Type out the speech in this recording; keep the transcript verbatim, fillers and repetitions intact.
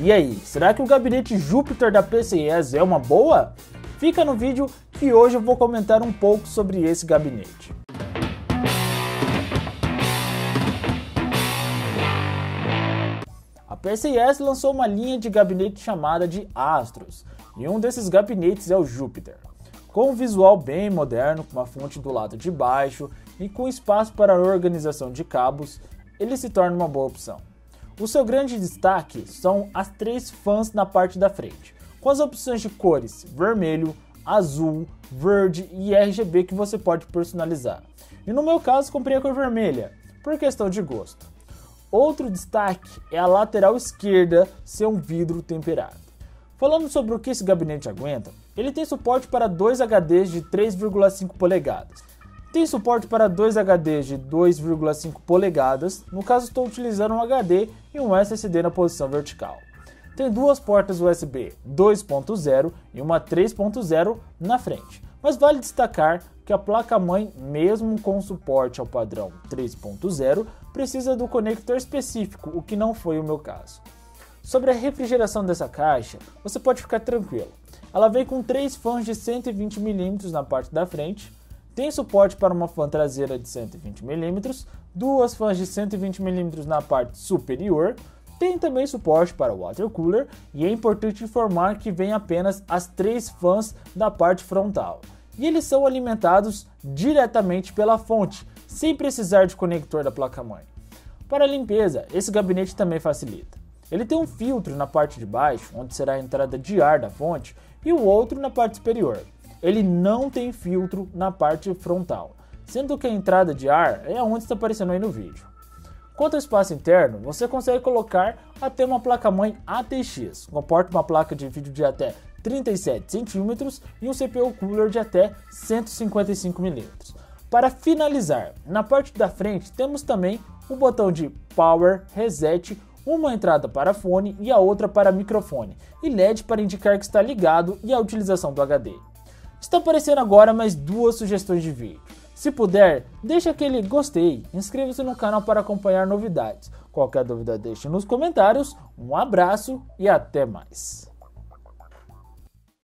E aí, será que o gabinete Jupiter da P C I S é uma boa? Fica no vídeo que hoje eu vou comentar um pouco sobre esse gabinete. A P C I S lançou uma linha de gabinete chamada de Astros, e um desses gabinetes é o Jupiter. Com um visual bem moderno, com uma fonte do lado de baixo e com espaço para organização de cabos, ele se torna uma boa opção. O seu grande destaque são as três fãs na parte da frente, com as opções de cores vermelho, azul, verde e R G B que você pode personalizar. E no meu caso comprei a cor vermelha, por questão de gosto. Outro destaque é a lateral esquerda ser um vidro temperado. Falando sobre o que esse gabinete aguenta, ele tem suporte para dois H Ds de três vírgula cinco polegadas. Tem suporte para dois H Ds de dois vírgula cinco polegadas, no caso estou utilizando um H D e um S S D na posição vertical. Tem duas portas U S B dois ponto zero e uma três ponto zero na frente, mas vale destacar que a placa-mãe, mesmo com suporte ao padrão três ponto zero, precisa do conector específico, o que não foi o meu caso. Sobre a refrigeração dessa caixa, você pode ficar tranquilo. Ela vem com três fãs de cento e vinte milímetros na parte da frente, tem suporte para uma fã traseira de cento e vinte milímetros, duas fãs de cento e vinte milímetros na parte superior, tem também suporte para water cooler e é importante informar que vem apenas as três fãs da parte frontal. E eles são alimentados diretamente pela fonte, sem precisar de conector da placa-mãe. Para a limpeza, esse gabinete também facilita. Ele tem um filtro na parte de baixo, onde será a entrada de ar da fonte, e o outro na parte superior. Ele não tem filtro na parte frontal, sendo que a entrada de ar é onde está aparecendo aí no vídeo. Quanto ao espaço interno, você consegue colocar até uma placa-mãe A T X, comporta uma placa de vídeo de até trinta e sete centímetros e um C P U cooler de até cento e cinquenta e cinco milímetros. Para finalizar, na parte da frente temos também o botão de Power, Reset, uma entrada para fone e a outra para microfone, e L E D para indicar que está ligado e a utilização do H D. Está aparecendo agora mais duas sugestões de vídeo. Se puder, deixe aquele gostei, inscreva-se no canal para acompanhar novidades. Qualquer dúvida deixe nos comentários, um abraço e até mais.